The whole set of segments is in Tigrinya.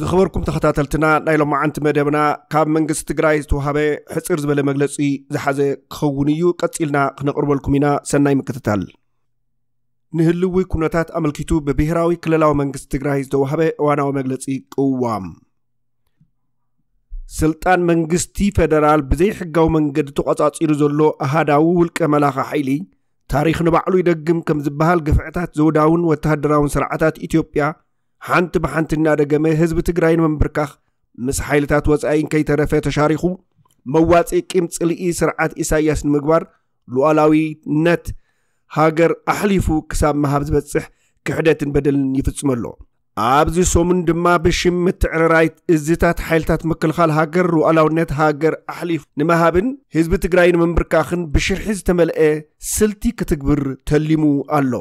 ዝخبركم تخاتلتنا نايلو معانت مدبنا كاب منغست تግራይ ዝተوهبه حصر زبل مغلصي زحازه كخونيو قصيلنا خنقربلكم إنا سناي مكتتال نهلوي كونتات أملكيتو ببهراوي كللاو منغست تግራይ ዝተوهبه واናው مغلصي قوام سلطان منغستي فدرال بزي حقاو منغد تقاصاصيرو زلو اهاداو ولق ملاخ حيلي تاريخ نبعلو يدغم كم زبحال غفعتات زوداون وتهدراون سرعتات إثيوبيا حانت بحانتنا دغمه حزب تግራይን منبركاخ مس حيلتات وصاين كي ترفه تشاريخو مواصي قيم صلئي سرعات إساياس نمغبار لولاوي نت هاجر احليفو كساب مهاب زبصح كحدتن بدلن يفصملو ابزي سومن دما بشم متعررايت ازيتات حيلتات مكلخال هاجر لولاونت هاجر احليف نمهابن حزب تግራይን منبركاخن بشرحز تملئه سلتي كتكبر تليمو الله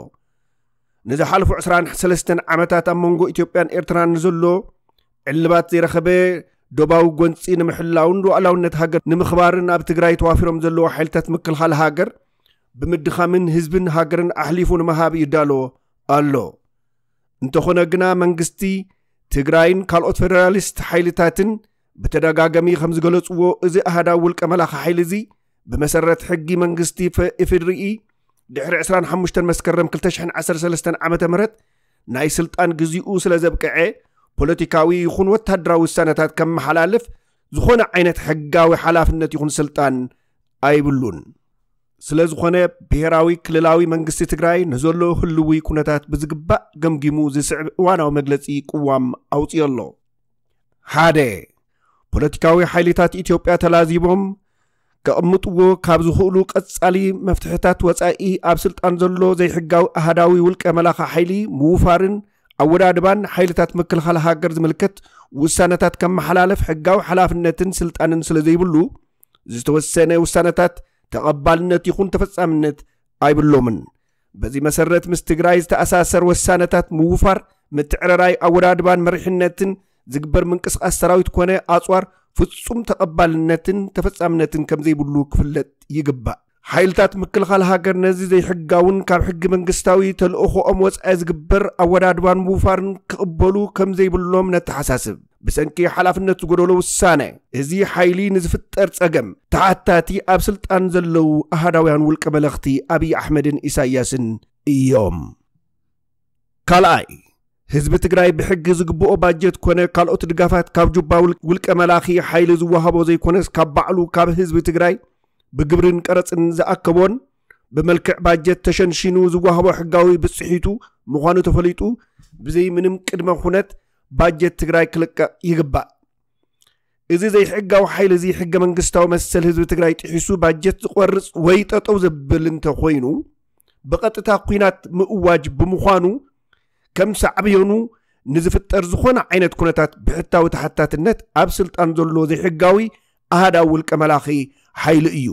نزا حالفو 23 عامتات امونغو إثيوبيان إرتران نزلو علبات زي رخبه دوباو غونصي نمحلاون لولاونت هاجر نمخبارن اب تግራይ توافيروم زلو حيلتات مكلخال هاجر بمدخامن حزبن هاجرن احليفو نمهاب يدالو الله انتخونا جنا منغستي تግራይን ካልኦት ፌደራሊስት حيلتاتن بتدغاغمي خمس غلصو እዚ احدا ولق ملاخ حيلزي بمسرت حقي منغستي فإفدرئي دحر 25 مسكرم 2013 عامه مرت ناي سلطان غزيو سلازبقعه بوليتيكاوي يخون وتادراوي ውሳነታት كم حلالف زخونه عينت حقاوي حلافነት يخون سلطان ايبلون ስለዝኾነ ብሄራዊ ክልላዊ መንግስቲ ትግራይ ነዘሎ ህልውይ ኩነታት ብዝግባእ ገምጊሙ ዝስዕብ ዋናው መግለጺ ቅዋም ኣውጽየሎ ሓደ ፖለቲካዊ ሓይልታት ኢትዮጵያ ተላዚቦም ከእምጥዎ ካብ ዝኽእሉ ቀጻሊ መፍትሕታት ወጻኢ ኣብ ስልጣን ዘሎ ዘይሕጋዊ ኣሃዳዊ ውልቀ መላኻ ሓይሊ ምውፋርን ኣወዳድባን ሓይልታት ምክልኻል ሃገር ዝምልከት ውሳነታት ከመሓላለፍ ሕጋዊ ሓላፍነትን ስልጣንን ስለዘይብሉ ዝተወሰነ ውሳነታት تقبلنت يكون تفصامنت ايبلومن بزي مسرت مستግራይ ዝተኣሳሰር ወሳነታት ምውፋር متعرراي اورادبان مرحنتن ዝግበር منقسقاس ሰራዊት ኮነ ኣጽዋር ፍጹም ተቀባልነትን ተፈጻምነትን ከም ዘይብሉ ክፍለጥ ይግባእ ሓይልታት ምክልኻል ሃገር ነዚ ዘይሕጋውን ካብ ሕጊ መንግስታዊ ተልእኾኦም ወጻኢ ዝግበር ኣወዳድባን ምውፋርን ክቕበሉ ከም ዘይብሎም ነተሓሳስብ بسنكي حلافنت زغدولو وسانه ازي حيلي نزفطر صگم تعاتاتي اب سلطان زلو احداويان ولق ملختي ابي احمدن اساياسن يوم كالاي حزب تግራይ بحق زغبو باجت كونه كالوت دغافات كاب جوبا ولق ملاخي حيل زوهبو زي كونس كاب بعلو كاب حزب تግራይ بغبرن قرصن زاكبون بملكع باجت تشنشينو زوهبو حقاوي بصحيتو مخانو تفليطو بزي منم قدمه خنت باجت تግራይ ክልቀ ይግባእ እዚ ዘይሕጋው ሓይል እዚ ሕገ መንግስታዊ መሰል ህዝቢ ትግራይ ጥሒሱ ባጀት ዝቆርጽ ወይ ጠጠው ዘብል እንተ ኮይኑ በቀጥታ ኩናት ምእዋጅ ብምዃኑ ከም ሳዕብየኑ ንዝፍጠር ዝኾነ ዓይነት ኩነታት ብሕታዊ ተሓታትነት ኣብ ስልጣን ዘሎ ዘይሕጋዊ ኣሃዳዊ ውልቀ መላኺ ሓይል እዩ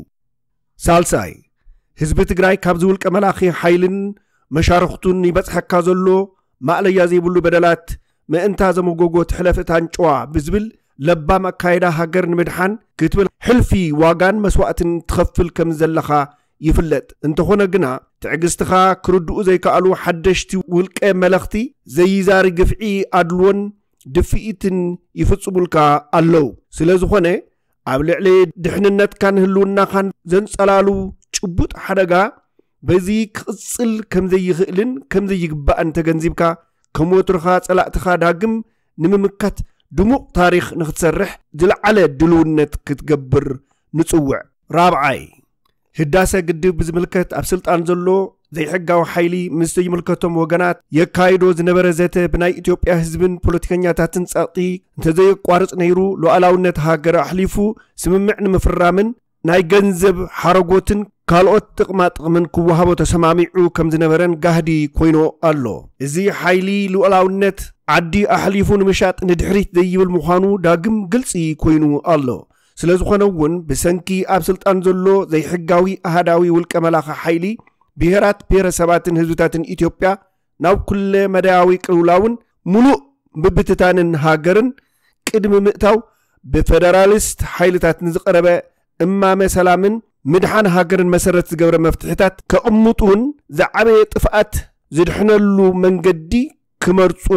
ሳልሳይ ህዝቢ ትግራይ ካብ ዝውልቀ መላኺ ሓይልን መሻርክቱን ይበጽሐካ ዘሎ ማዕለያ ዘይብሉ በደላት مأنتا زموغوغو تحلفت هانچوا بزبل لبا مكايدا هاجر نمدحان كتبل حلفي واغان مسوأتن تخفل كم زلخا يفلت انتخونا قنا تعقستخا كردو زي كالو حدشتي ولك ملختي زي زاري قفعي أدلون دفئتن يفتصبولكا اللو سلازخونا عبلع لي دحننت كان هلونا خان زن سلالو چبوت حدقا بزي كسل كم زي يغئلن كم زي يقبأ انت جنزيبكا كموترخا صلاقتخا داغم نممكت دموق تاريخ نختسرح دلعله دلونت كتجبر نصوع رابعاي هداسه قدب بزملكت اب سلطان زلو زي حقاو حيلي مستي ملكتهم وغنات يكايدو زنبره زته بناي اثيوبيا حزبن بوليتيكانياتاتن صاقي انت زي قوارص نيرو لوعلاونت هاجر احليفو سممع نمفرامن ناي ገንዘብ حرغوتن ካልኦት ጥቅማጥቅምን ክወሃቦ ተሰማሚዑ ከም ዝነበረን ጋህዲ ኮይኑ ኣሎ እዚ ሓይሊ ልኡላውነት ዓዲ ኣሕሊፉ ንምሻጥ ንድሕሪት ዘይብል ምዃኑ ዳግም ግልጺ ኮይኑ ኣሎ ስለዝኾነ እውን ብሰንኪ ኣብ ስልጣን ዘሎ ዘይሕጋዊ ኣሃዳዊ ውልቀ መላኻ ሓይሊ ብሄራት ብሄረሰባትን ህዝብታትን ኢትዮጵያ ናብ ኩለ መዳያዊ ቅውላውን ሙሉእ ብብትታንን ሃገርን ቅድሚ ምእታው ብፌደራሊስት ሓይልታትን ዝቀረበ እማመ ሰላምን مدحان هاجرن مسرت زغبر مفتحتات كأمطون زعبي طفات زدحنلو منجدي كمرصون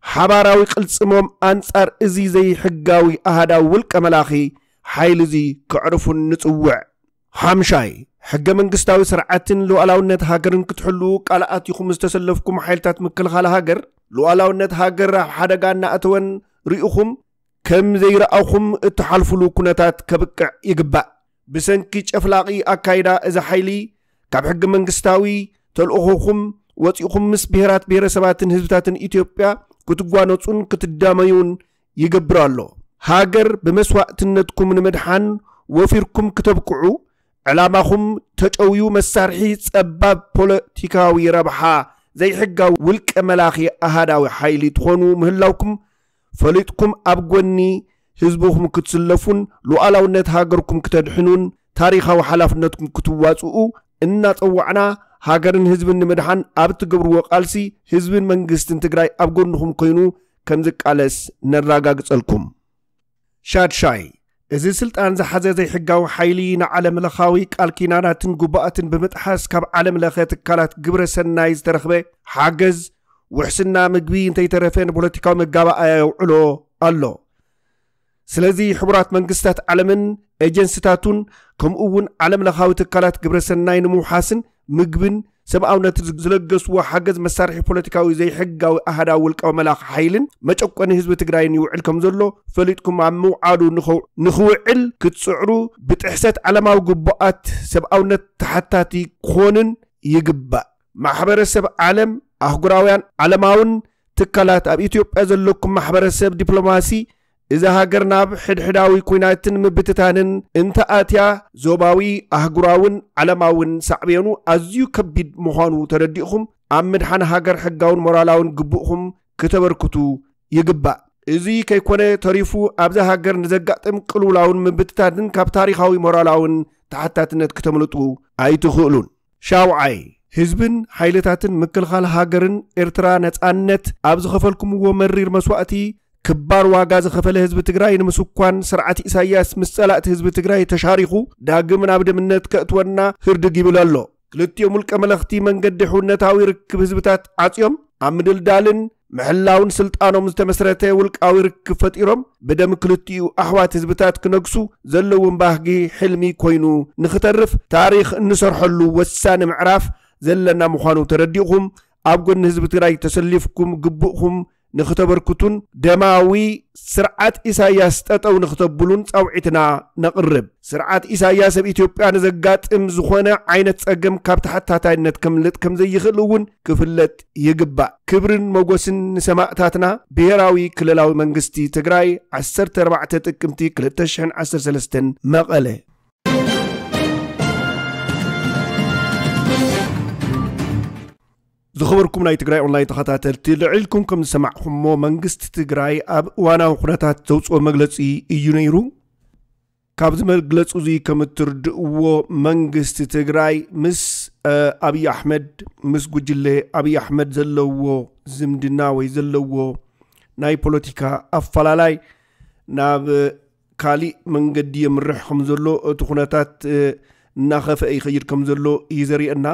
ሓባራዊ ቅልጽሞም ኣንጻር እዚ ዘይሕጋዊ ኣሃዳዊ ውልቀ መላኺ ሓይሊ እዚ ክዕርፉን ንጽውዕ። ሓምሻይ ሕገ መንግስታዊ ስርዓትን ሉዓላውነት ሃገርን ክትሕሉ ቃልኣቲኹም ዝተሰለፍኩም ሓይልታት ምክልኻል ሃገር ሉዓላውነት ሃገር ኣብ ሓደጋ እናእተወን ርኢኹም ከም ዘይረኣኹም እትሓልፍሉ ኩነታት ከብቅዕ ይግባእ። ብሰንኪ ጨፍላቒ ኣካይዳ እዚ ሓይሊ ካብ ሕገ መንግስታዊ ተልእኾኹም ወፂኹም ምስ ብሄራት ብሄረሰባትን ህዝብታትን ኢትዮጵያ ክትጓነጹን ክትዳመዩን ይገብር ኣሎ። ሃገር ብመስዋዕትነትኩም ንምድሓን ወፊርኩም ክተብቅዑ ዕላማኹም ተጨውዩ መሳርሒ ጸባብ ፖለቲካዊ ረብሓ ዘይሕጋዊ ውልቀ መላኺ ኣሃዳዊ ሓይሊ ትኾኑ ምህላውኩም ፈሊጥኩም ኣብ ጎኒ ህዝብኹም ክትስለፉን ሉዓላውነት ሃገርኩም ክተድሕኑን ታሪኻዊ ሓላፍነትኩም ክትዋጽኡ እናጸዋዕና ሃገርን ህዝብን ንምድሓን ኣብ ትገብርዎ ቃልሲ ህዝብን መንግስትን ትግራይ ኣብ ጎንኹም ኮይኑ ከም ዝቃለስ ነራጋግጸልኩም። ሻድሻይ እዚ ስልጣን ዝሓዘ ዘይሕጋዊ ሓይሊ ንዓለም ለኻዊ ቃል ኪዳናትን ጉባኣትን ብምጥሓስ ካብ ዓለም ለኸ ትካላት ግብረ ሰናይ ዝተረኽበ ሓገዝ ውሕስና ምግቢ እንተይተረፈን ፖለቲካዊ መጋባእያ የውዕሎ ኣሎ። ስለዚ ሕቡራት መንግስታት ዓለምን ኤጀንሲታቱን ከምኡውን ዓለም ለኻዊ ትካላት ግብረ ሰናይ ንምውሓስን ምግብን ሰብኣውነት ዝለገስዎ ሓገዝ መሳርሒ ፖለቲካዊ ዘይሕጋዊ ኣሃዳዊ ውልቃዊ መላኽ ሓይልን መጨቆኒ ህዝቢ ትግራይን ይውዕል ከም ዘሎ ፈሊጥኩም ኣብ ምውዓሉ ንኽውዕል ክትጽዕሩ ብጥሕሰት ዓለማዊ ግቡኣት ሰብኣውነት ተሓታቲ ክኾንን ይግባእ። ማሕበረሰብ ዓለም ኣህጉራውያን ዓለማውን ትካላት ኣብ ኢትዮጵያ ዘለኩም ማሕበረሰብ ዲፕሎማሲ እዛ ሃገር ናብ ሕድሕዳዊ ኩናትን ምብትታንን እንተኣትያ ዞባዊ ኣህጉራውን ዓለማውን ሳዕብየኑ ኣዝዩ ከቢድ ምዃኑ ተረዲእኹም ኣብ ምድሓን ሃገር ሕጋውን ሞራላውን ግቡእኹም ክተበርክቱ ይግባእ። እዚ ከይኮነ ተሪፉ ኣብዛ ሃገር ንዘጋጥም ቅልውላውን ምብትታትን ካብ ታሪኻዊ ሞራላውን ተሓታትነት ክተምልጡ ኣይትኽእሉን። ሻውዓይ ህዝብን ሓይልታትን ምክልኻል ሃገርን ኤርትራ ነጻነት ኣብ ዝኸፈልኩምዎ መሪር መስዋዕቲ ክባር ዋጋ ዝኸፈለ ህዝቢ ትግራይ ንምስኳን ስርዓት ኢሳያስ ምስ ጸላእቲ ህዝቢ ትግራይ ተሻሪኹ ዳግም ናብ ድምነት ከእትወና ህርድግ ይብል ኣሎ። ክልቲኦም ውልቀ መለኽቲ መንገዲ ሕውነታዊ ርክብ ህዝብታት ዓጽዮም ኣብ ምድልዳልን ምሕላውን ስልጣኖም ዝተመስረተ ውልቃዊ ርክብ ፈጢሮም ብደም ክልቲኡ ኣሕዋት ህዝብታት ክነግሱ ዘለዎም ባህጊ ሕልሚ ኮይኑ ንኽተርፍ ታሪኽ እንሰርሐሉ ወሳኒ ምዕራፍ ዘለና ምዃኑ ተረዲእኹም ኣብ ጎኒ ህዝቢ ትግራይ ተሰሊፍኩም ግቡእኹም ንኽተበርክቱን ደማዊ ስርዓት ኢሳያስ ጠጠው ንኽተብሉን ጻውዒትና ነቕርብ። ስርዓት ኢሳያስ ኣብ ኢትዮጵያ ንዘጋጥም ዝኾነ ዓይነት ጸገም ካብ ተሓታታይነት ከምልጥ ከም ዘይኽእል እውን ክፍለጥ ይግባእ። ክብርን መጎስን ንሰማዕታትና ብሔራዊ ክልላዊ መንግስቲ ትግራይ 14 ጥቅምቲ 2013 መቐለ። ዝኸበርኩም ናይ ትግራይ ኦንላይን ተኸታተልቲ ልዕልኩም ከም ዝሰማዕኹምሞ መንግስቲ ትግራይ ኣብ እዋናዊ ኩነታት ዘውፅኦ መግለፂ እዩ ነይሩ። ካብዚ መግለፂ እዚ ከም እትርድእዎ መንግስቲ ትግራይ ምስ ኣብይ ኣሕመድ ምስ ጉጅለ ኣብይ ኣሕመድ ዘለዎ ዝምድና ወይ ዘለዎ ናይ ፖለቲካ ኣፈላላይ ናብ ካሊእ መንገዲ የምርሕ ከም ዘሎ እቲ ኩነታት እናኸፈአ ይኸይድ ከም ዘሎ እዩ ዘርእየና።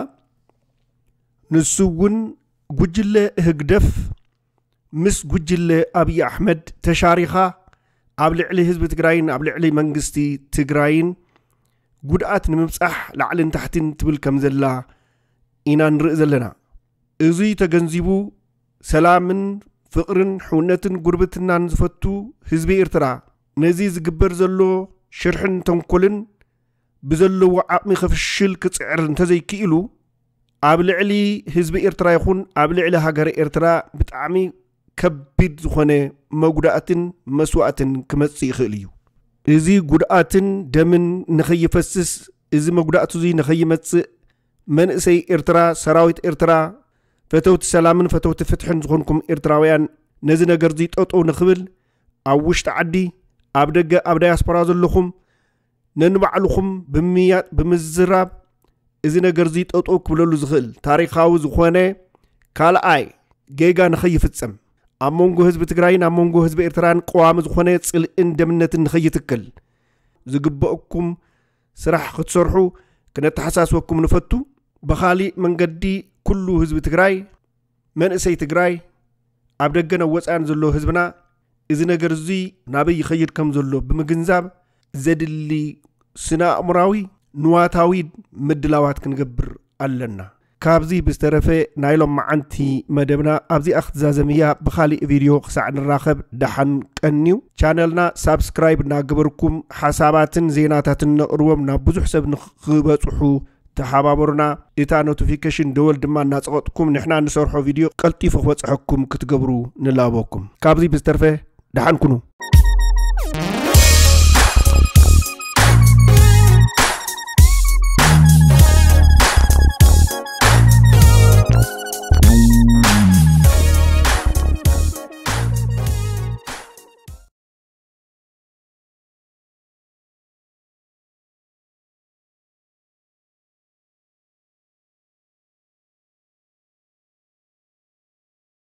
ንሱውን ጉጅለ ህግደፍ ምስ ጉጅለ ኣብይ ኣሕመድ ተሻሪኻ ኣብ ልዕሊ ህዝቢ ትግራይን ኣብ ልዕሊ መንግስቲ ትግራይን ጉድኣት ንምብጻሕ ላዕልን ታሕትን ትብል ከም ዘላ ኢና ንርኢ ዘለና። እዚ ተገንዚቡ ሰላምን ፍቕርን ሕውነትን ጉርብትናን ዝፈቱ ህዝቢ ኤርትራ ነዚ ዝግበር ዘሎ ሽርሕን ተንኮልን ብዘለዎ ዓቕሚ ክፍሽል ክጽዕር እንተዘይክኢሉ ኣብ ልዕሊ ህዝቢ ኤርትራ ይኹን ኣብ ልዕሊ ሃገር ኤርትራ ብጣዕሚ ከቢድ ዝኾነ መጉዳእትን መስዋዕትን ክመጽእ ይኽእል እዩ። እዚ ጉድኣትን ደምን ንኸይፈስስ እዚ መጉዳእቱ እዚ ንኸይመጽእ መንእሰይ ኤርትራ ሰራዊት ኤርትራ ፈተውቲ ሰላምን ፈተውቲ ፍትሕን ዝኾንኩም ኤርትራውያን ነዚ ነገር እዚ ጠጠው ንኽብል ኣብ ውሽጢ ዓዲ ኣብ ደገ ኣብ ዳያስፖራ ዘለኹም ነንባዕልኹም ብምያጥ ብምዝራብ እዚ ነገር እዚ ጠጠው ክብለሉ ዝኽእል ታሪኻዊ ዝኾነ ካልኣይ ጌጋ ንኸይፍጸም ኣብ መንጎ ህዝቢ ትግራይን ኣብ መንጎ ህዝቢ ኤርትራን ቀዋሚ ዝኾነ ጽልእን ደምነትን ንኸይትክል ዝግበአኩም ስራሕ ክትሰርሑ ክነተሓሳስበኩም ንፈቱ። ብኻሊእ መንገዲ ኩሉ ህዝቢ ትግራይ መንእሰይ ትግራይ ኣብ ደገነ ወፃን ዘሎ ህዝብና እዚ ነገር እዚ ናበይ ይኸይድ ከም ዘሎ ብምግንዛብ ዘድሊ ስነ ኣእምራዊ ንዋታዊ ምድላዋት ክንገብር ኣለና ካብዚ ብዝተረፈ ናይሎም መዓንቲ መደብና ኣብዚ ኣኽትዛዘምያ ብኻሊእ ቪድዮ ክሳዕ ንራኸብ ደሓን ቀኒው ቻነልና ሳብስክራይብ እናገበርኩም ሓሳባትን ዜናታትን ነቕርቦም ናብ ብዙሕ ሰብ ንኽበፅሑ ተሓባበሩና እታ ኖቲፊኬሽን ደወል ድማ እናፀቐጥኩም ንሕና ንሰርሖ ቪድዮ ቀልጢፉ ክበፅሐኩም ክትገብሩ ንላበኩም ካብዚ ብዝተረፈ ደሓን ኩኑ